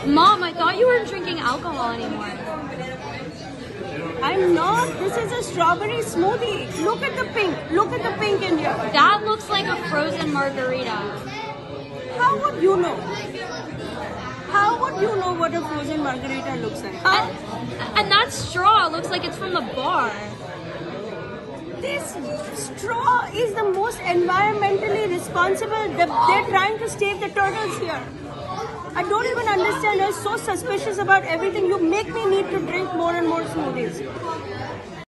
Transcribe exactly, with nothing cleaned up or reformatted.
Mom, I thought you weren't drinking alcohol anymore. I'm not. This is a strawberry smoothie. Look at the pink. Look at the pink in here. That looks like a frozen margarita. How would you know? How would you know what a frozen margarita looks like? Huh? And, and that straw looks like it's from the bar. This straw is the most environmentally responsible. They're trying to save the turtles here. I don't even understand. You're so suspicious about everything. You make me need to drink more and more smoothies.